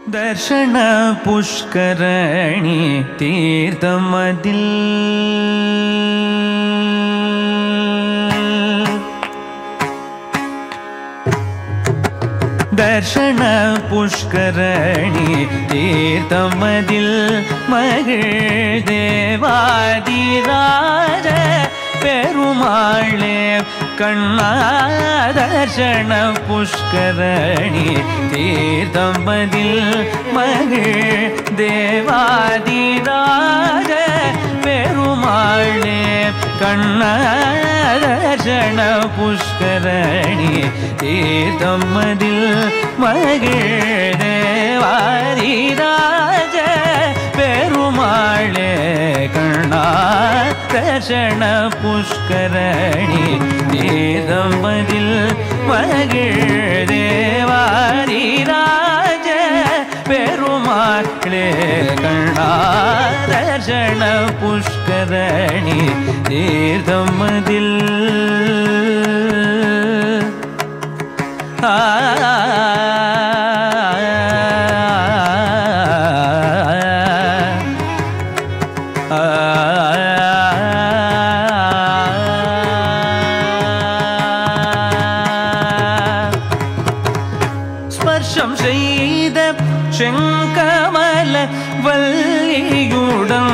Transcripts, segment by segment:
दर्शन पुष्करणी तीर्थमदिल दर्शन पुष्करणी तीर्थमदिल मगिळ देवादिराज पेरुमाळे कण्णा दर्शन पुष्करणी तीर्थमदिल मगिळ देवादिराज पेरुमाळे कण्णा दर्शन पुष्करणी तीर्थमदिल मगिळ देवादिराज पेरुमाळे कण्णा दर्शन पुष्करणी तीर्थमदिल मगिळ देवादिराज पेरुमाळे कण्णा दर्शन पुष्करणी तीर्थमदिल स्पर्शं செய்த செங்கமல வல்லியுடன்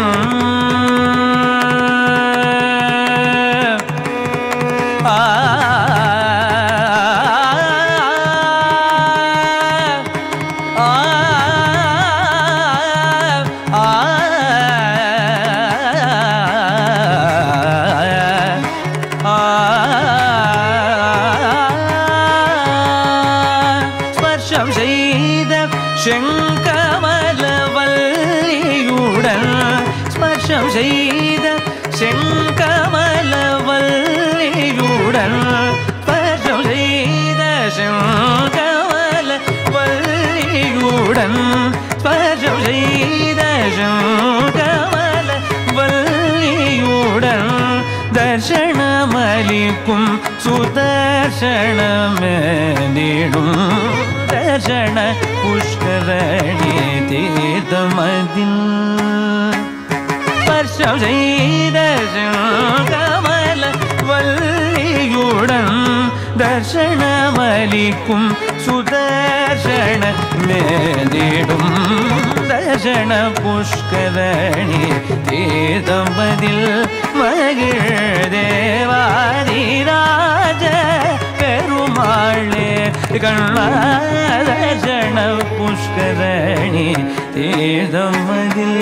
செங்கமல வல்லியுடன் ஸ்பர்ஷம் செய்த செங்கமல வல்லியுடன் ஸ்பர்ஷம் செய்த செங்கமல வல்லியுடன் ஸ்பர்ஷம் செய்த செங்கமல வல்லியுடன் தர்சனமளிக்கும் சுதர்சனமேனிடும் दर्शन पुष्करणी तीर्थमदिल स्पर्शं செய்த செங்கமல வல்லியுடன் தர்சனமளிக்கும் சுதர்சனமேனிடும் दर्शन पुष्करणी तीर्थमदिल मगिळ देवादिराज पेरुमाळे कण्णा दर्शन पुष्करणी तीर्थमदिल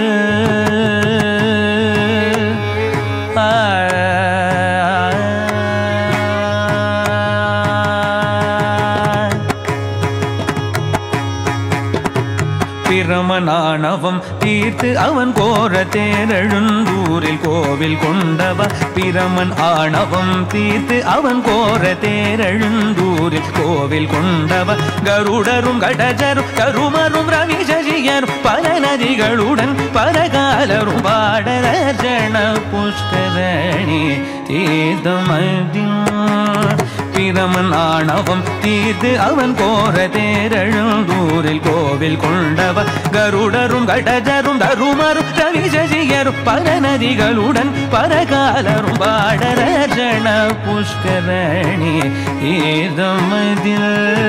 பிரமனானவம் தீர்த்து அவன் கோர தேரெழுந்தூரில் கோவில் கொண்டவ பிரமன் ஆணவம் தீர்த்து அவன் கோர தேரெழுந்தூரில் கோவில் கொண்டவ கருடரும் கடஜரும் கருமரும் ரவி சசியரும் பல நதிகளுடன் பரகாலரும் பாட தர்சன புஷ்கரணி தீர்த்தமதில் பிரமன் ஆணவம் தீர்த்து அவன் கோர தேரெழுந்தூரில் கோவில் கொண்டவ கருடரும் கடஜரும் தருமரும் ரவி சசியரும் பல நதிகளுடன் பரகாலரும் பாட தர்சன புஷ்கரணி தீர்த்தமதில்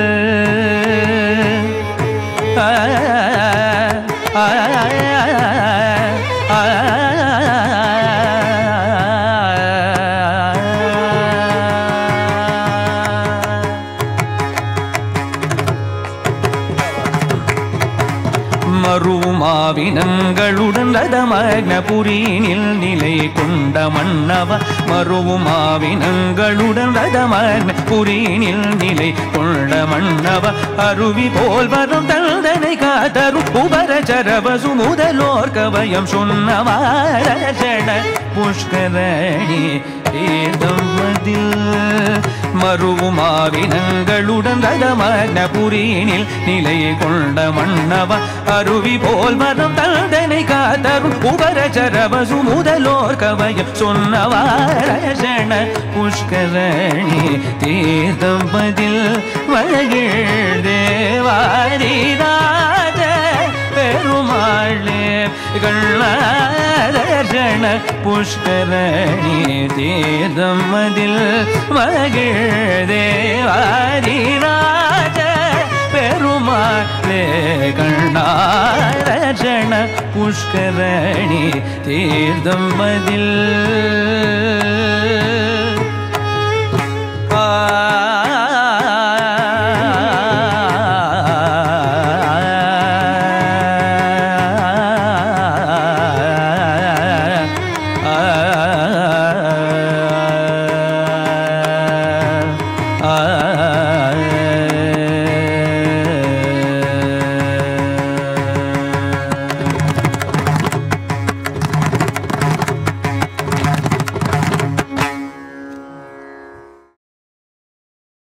மருவுமாவினங்களுடன் ரதமக்னபுரியினில் நிலை கொண்ட மன்னவ மருவுமாவினங்களுடன் ரதமக்னபுரியினில் நிலை கொண்ட மன்னவ அருவி போல் வரும் தந்தனை காதரும் உபரச்சரவசு முதலோர் கவயம் சொன்னவா தர்சன புஷ்கரணி தீர்த்தமதில் மருவுமாவினங்களுடன் ரதமக்னபுரியினில் நிலை கொண்ட மன்னவ அருவி போல் வரும் தந்தனை காதரும் உபரச்சரவசு முதலோர் கவயம் சொன்னவா தர்சன புஷ்கரணி தீர்த்தமதில் மகிழ் தேவாதிராஜ பெருமாளே கண்ணாதர்ஷன புஷ்கரணி தீர்த்தம் மதில் மகிழ் தேவாதிராஜ பெருமாளே கண்ணாதர்ஷன புஷ்கரணி தீர்த்தம் மதில்